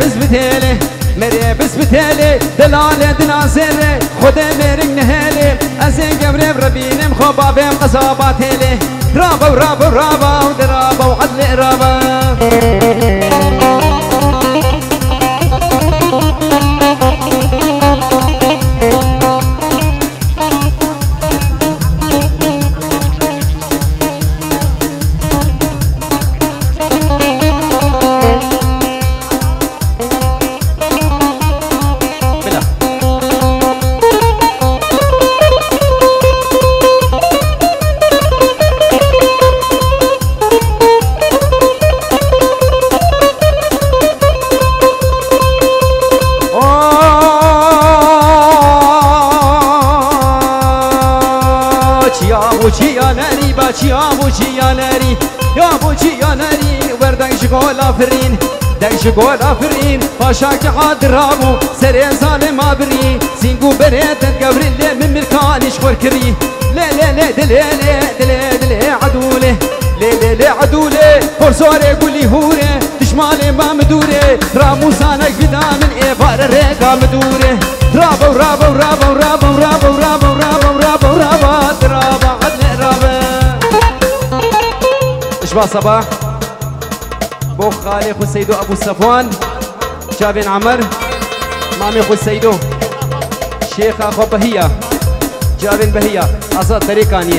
بسبتيلي مري بسبتيلي دلالة دنازيلي خدي ميرك نهيلي أزين قبري بربينم خوبا بهم قصاباتيلي رابا ورابا ورابا ودرابا وعدل رابا يا بوجي يا ناري وردك شغول افرين دك شغول افرين فاشاك عادرابو سري ظالم ابري سينغو بريت قبر اللي من مركاني شخور كري لا لا لا دلي دلي دلي عدولي لا لا عدولي فرصوري قولي هوري تشمالي ما مدوري راموسانك فدا من ايبار الريقا مدوري رابا ورابا ورابا ورابا ورابا ورابا ورابا ورابا ورابا درابا عدل رابا اشباه صباح بو خالي خو سيدو ابو صفوان جابن عمر مامي خو سيدو شيخ اخو بهية جابن بهية ازاد طريقانيه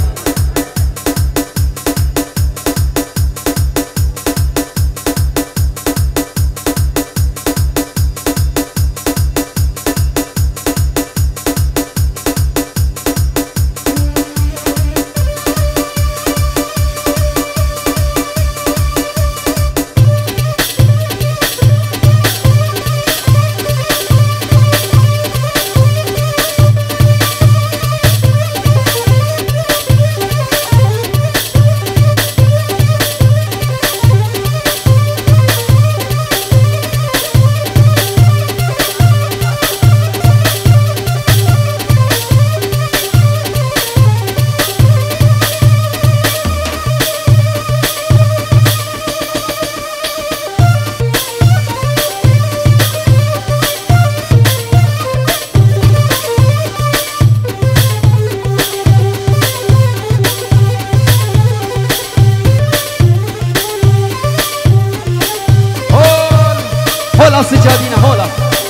سجادينا هولا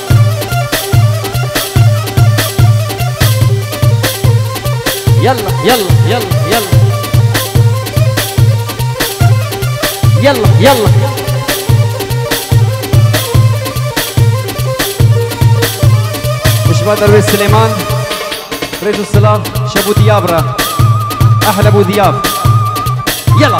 يلا يلا يلا يلا يلا يلا مشبه درويش سليمان ريجو السلام شابو ديابرا احلى ابو دياب يلا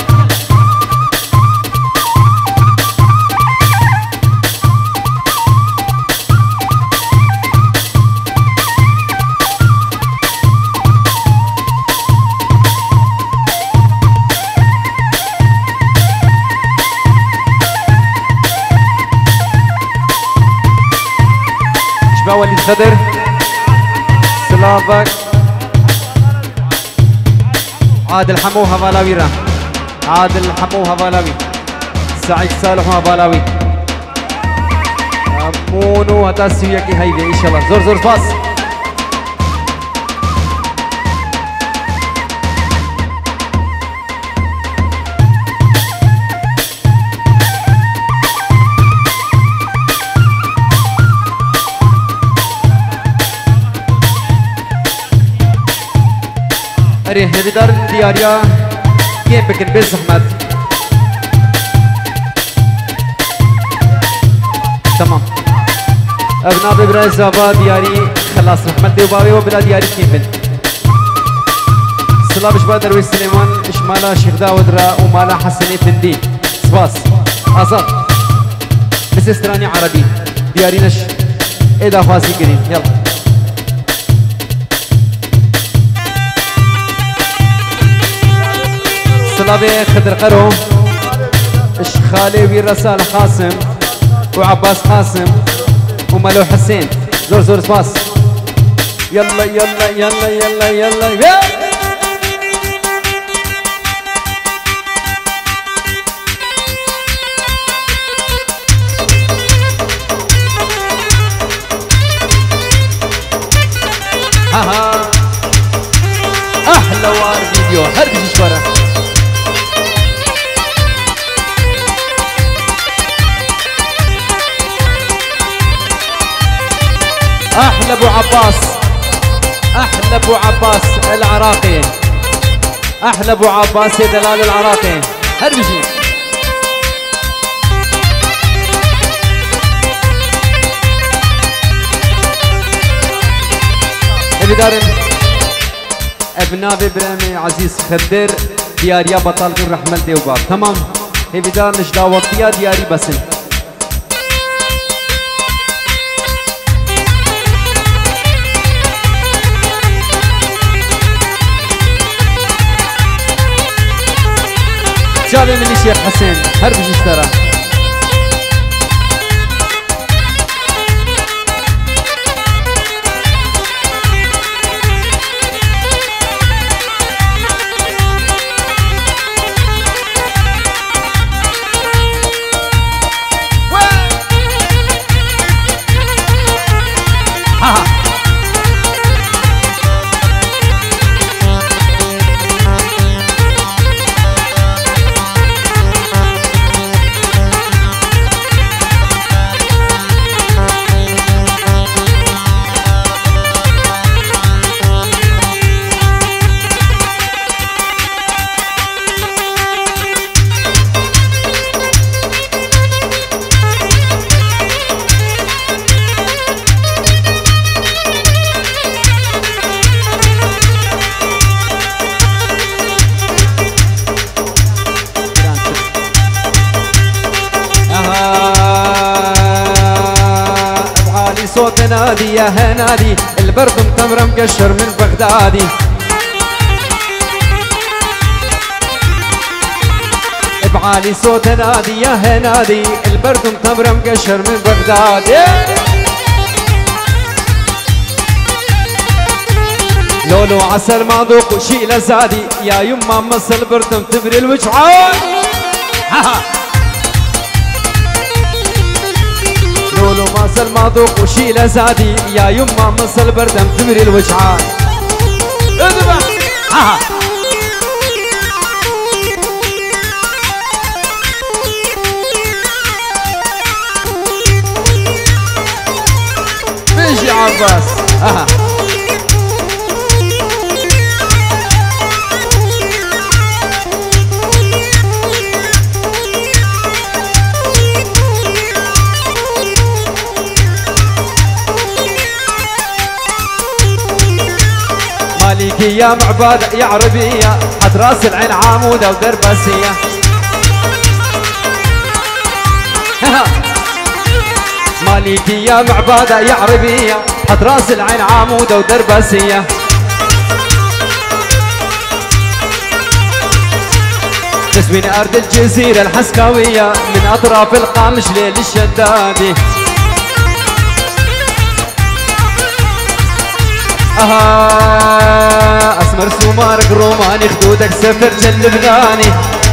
وليد خضر سلافك عادل حمو هفالاوي را عادل حمو هفالاوي سعيد صالح هفالاوي مونو هتاسيو يكي هيدي ان شاء الله زور زور فاس اري هدار دياريا كيف بكن بالزحمة تمام ابناء ببراز زابا دياري خلاص رحمة دوباوي وبلا دياري كيفن صلاة بشبه درويش سليمان اشمالا شيخ داود را ومالا حسني فندي سباس ازاد بس استراني عربي دياري نش ايدا فاسي كريم يلا صلابي خضر قرو خالي ويرسال قاسم وعباس قاسم وملو حسين زور زور سباس يلا يلا يلا يلا يلا, يلا. هاوار فيديو هر بيجي شوارع احلى ابو عباس، احلى ابو عباس العراقي، احلى ابو عباس يا دلال العراقي هر بيجي. بدار ابناء برامي عزيز خدر دياريا بطل كل رحمل ديوباب تمام. هي بدار نجدا وقتيا دياري بسن جابي من الشيخ حسين هر بيجي اشترى. صوت نادي يا هنادي البرد متمر مقشر من بغدادي. بعالي صوت نادي يا هنادي البرد متمر مقشر من بغدادي. لولو عسل ما ذوق شيله زادي يا يما مص البرد متبري الوجعان. لولو مصل ما ذوق وشيله زادي يا يما مصل بردم تمري الوجعان. اذبح بيجي عباس مالكي يا معبادة يا عربية حد راس العين عامودة ودرباسية. مالكي يا معبادة يا عربية حد راس العين عامودة ودرباسية. تسوين أرض الجزيرة الحسكاوية من أطراف القامش ليل الشدادي. أسمر سومارك روماني خدودك سفر جلبناني.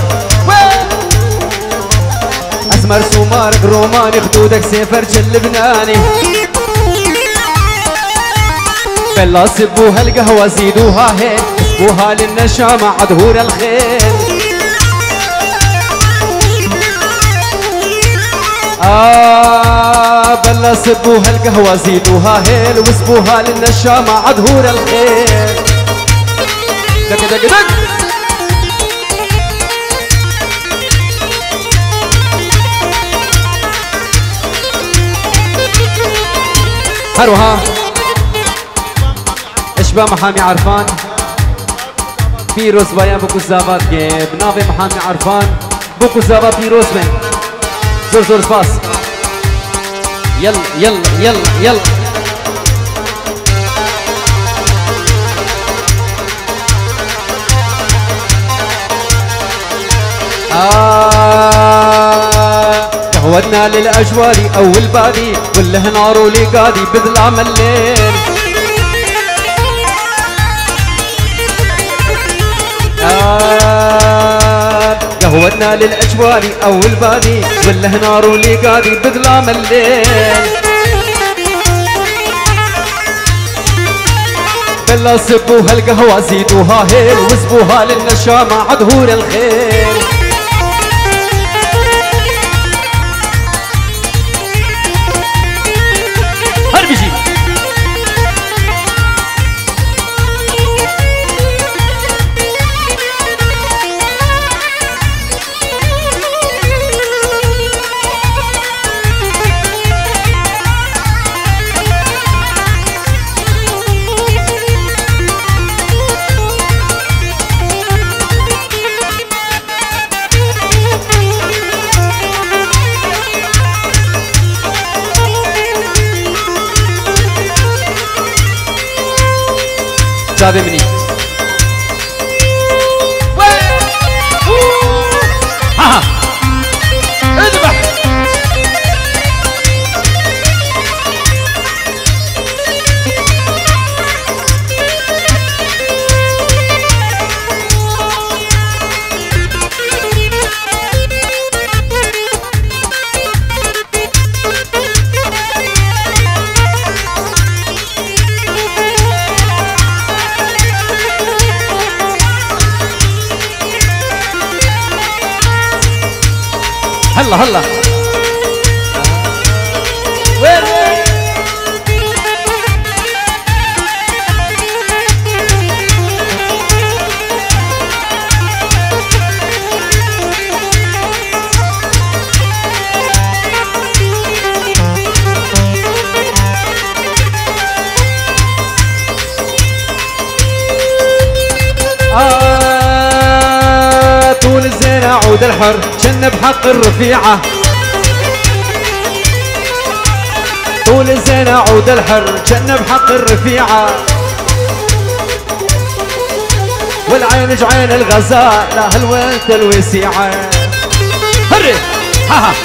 أسمر سومارك روماني خدودك سفر جلبناني. بلا سبوها القهوة زيدوها هيل اسبوها للنشامة عدهور الخيل. بلا سبوها القهوة زيدوها هيل واسبوها للنشامة عدهور الخيل. دق دق دق هروها اشبا محامي عرفان بيروز بايا بوكو زابات جيب نافي محامي عرفان بوكو زابات بيروز بين زور زور سباس. يلا يلا يلا يلا قهوتنا للأجوالي أول بادي كله نار ولقادي بظلام الليل. قهوتنا للأجوالي أول بادي كله نار ولقادي بظلام الليل. بلا صبوها القهوة زيدوها هيل واسبوها للنشامة عدهور الخيل. هربجي جابي مني ها اذبح هلا هلا وين طول الزين عود الحر جنب حق الرفيعة. طول الزين عود الحر جنب حق الرفيعة. والعين جعين الغزالة هالوقت الوسيعة. هري ها ها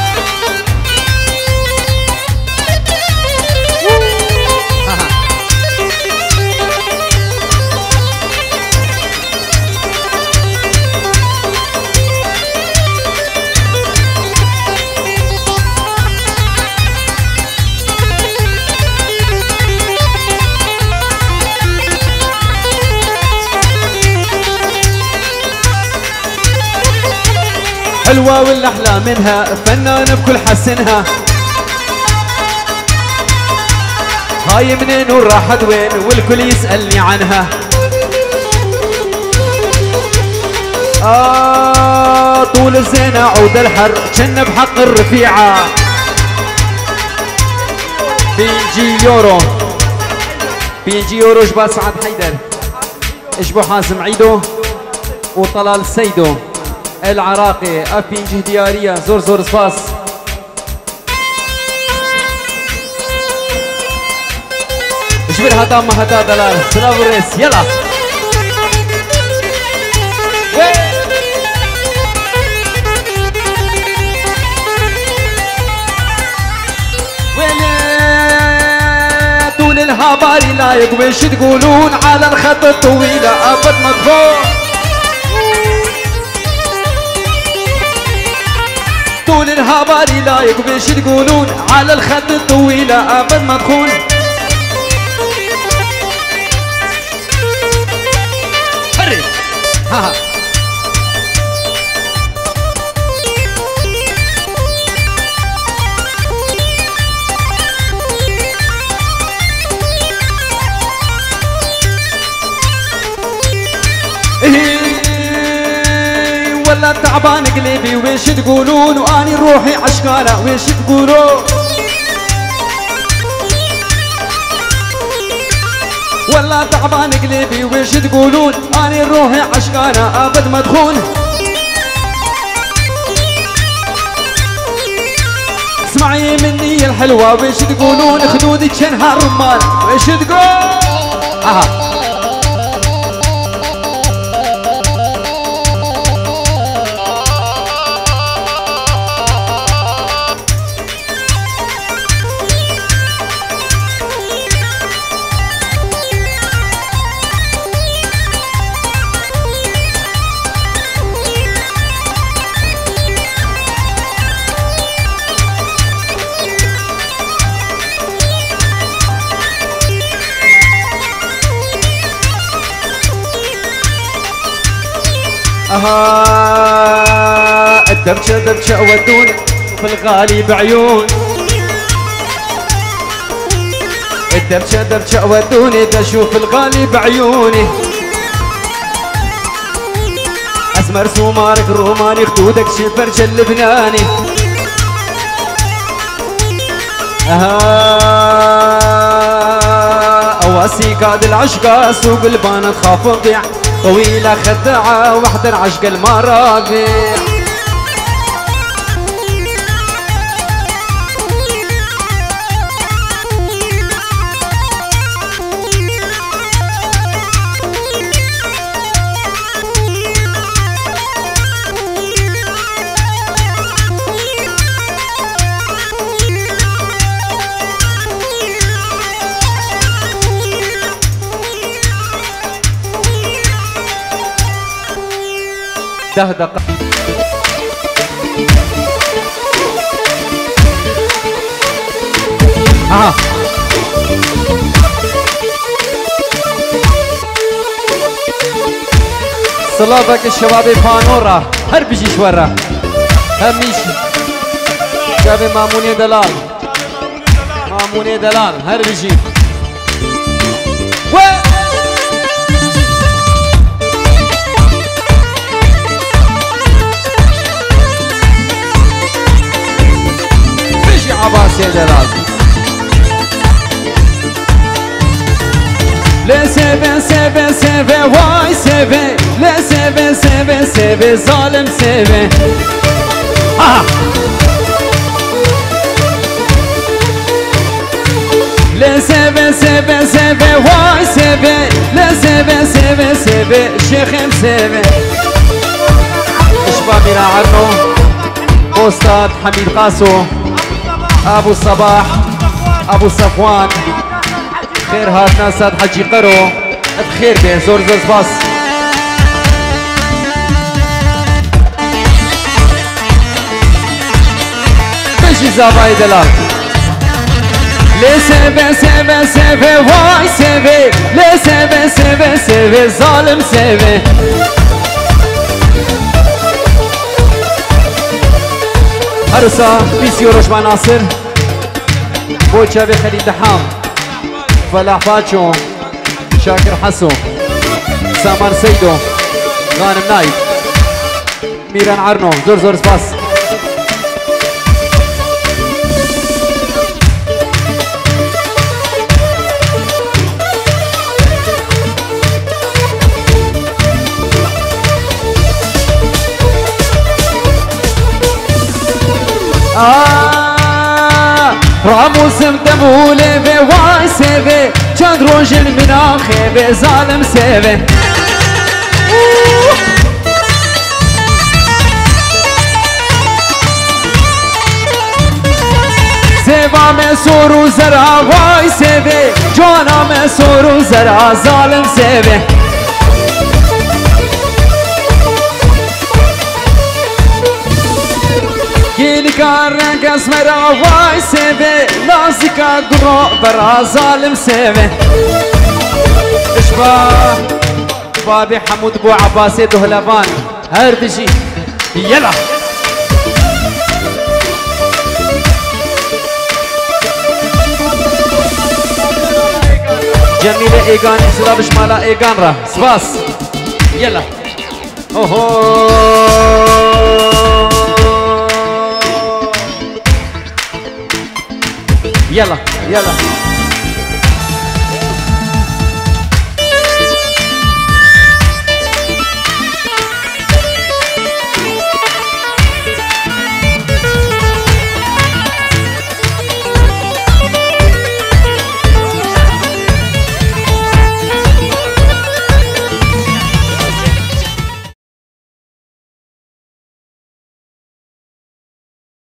حلوة والأحلى منها فنانة بكل حسنها. هاي منين وراحت وين والكل يسألني عنها. طول الزينة عود الحر جنب حق الرفيعة. بيجي يورو بيجي يورو جبال سعد حيدر اجبو حازم عيدو وطلال سيدو العراقي أفينجه ديارية زور زور صفاس. اجبر هدا ما هدا دلال سلام الرئيس يلا طول الهباري لايق وش تقولون على الخط الطويلة أبد ما تخون. طول الهباري لايق وش تقولون على الخط الطويلة أبد ما تخون. هري ها ولا تعبان قلبي ويش تقولون واني روحي عشقانة ويش تقولون. ولا تعبان قلبي ويش تقولون اني روحي عشقانة ابد ما تخون. اسمعي مني الحلوة ويش تقولون خدودك شنها رمان ويش تقول. اها الدبشه دبشه ودوني في الغالي بعيون الدبشه دبشه ودوني بشوف الغالي بعيوني اسمر سومارك روماني خدودك شفرش اللبناني اواسي قاد العشقة سوق البانة تخاف تضيع طويلة خداعة واحدة عشق المرابيع دهدق صلابك الشباب فانورا هر بيجيش ورا هميش شباب ماموني دلال ماموني دلال هر بيجي عباس يا دلال لا سيفي سيفي سيفي واي سيفي لا سيفي سيفي سيفي ظالم سيفي لا سيفي سيفي سيفي واي سيفي لا سيفي سيفي سيفي شيخ مسيفي شبابي عرنو أستاذ حميد قاسو ابو الصباح ابو صفوان خير هاتنا ساد حجي قرو بخير به زور زور باص بيجي زاباي دلال لي سيفي سيفي سيفي واي سيفي لي سيفي سيفي سيفي ظالم سيفي هرسا بيسيو رشما ناصر بوچا بخلي دحام فلاح باتشو شاكر حسو سامر سيدو غانم نايف ميران عرنو زور زور سباس راموس مدبولي في واي سيفي جاد روجل من اخي ظالم سيفي سيفا مسور وزرع واي سيفي جوانا مسور وزرع ظالم سيفي كيني كارن كاسمرا واي سيفي ناسكا درو برا ظالم سيفي اشباه بابي حمود بو عباسي دهلبان هردجي يلا جميلة ايقان اسلام شمالا ايقان را سباس يلا اوهو يلا يلا